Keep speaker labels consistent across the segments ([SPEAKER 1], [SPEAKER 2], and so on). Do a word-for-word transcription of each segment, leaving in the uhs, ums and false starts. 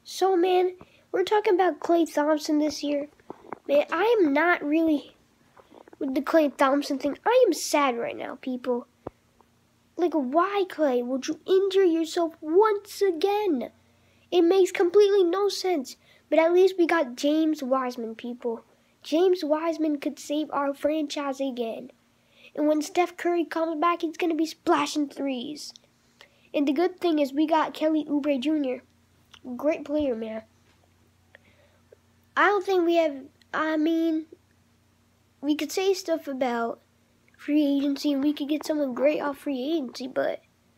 [SPEAKER 1] So, man, we're talking about Klay Thompson this year. Man, I am not really with the Klay Thompson thing. I am sad right now, people. Like, why, Klay? Would you injure yourself once again? It makes completely no sense. But at least we got James Wiseman, people. James Wiseman could save our franchise again. And when Steph Curry comes back, he's going to be splashing threes. And the good thing is we got Kelly Oubre Junior Great player, man. I don't think we have, I mean, we could say stuff about free agency and we could get someone great off free agency, but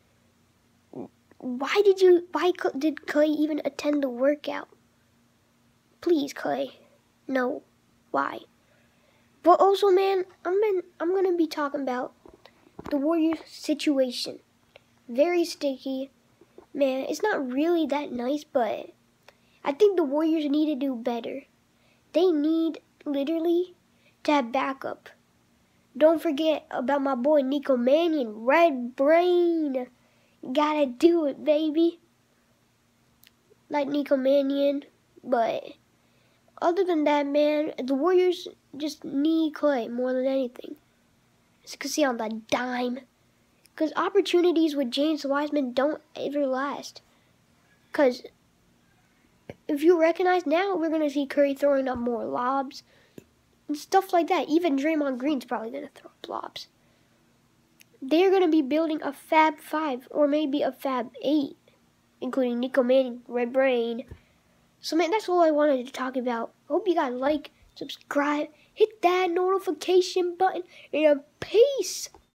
[SPEAKER 1] why did you, why did Klay even attend the workout? Please, Klay. No. Why? But also, man, I'm been, I'm going to be talking about the Warriors situation. Very sticky. Man, it's not really that nice, but I think the Warriors need to do better. They need, literally, to have backup. Don't forget about my boy Nico Mannion. Red Brain. Gotta do it, baby. Like Nico Mannion. But other than that, man, the Warriors just need Klay more than anything. As you can see on the dime. Because opportunities with James Wiseman don't ever last. Because if you recognize now, we're going to see Curry throwing up more lobs and stuff like that. Even Draymond Green's probably going to throw up lobs. They're going to be building a Fab five or maybe a Fab eight, including Nico Manning, Red Brain. So, man, that's all I wanted to talk about. Hope you guys like, subscribe, hit that notification button, and peace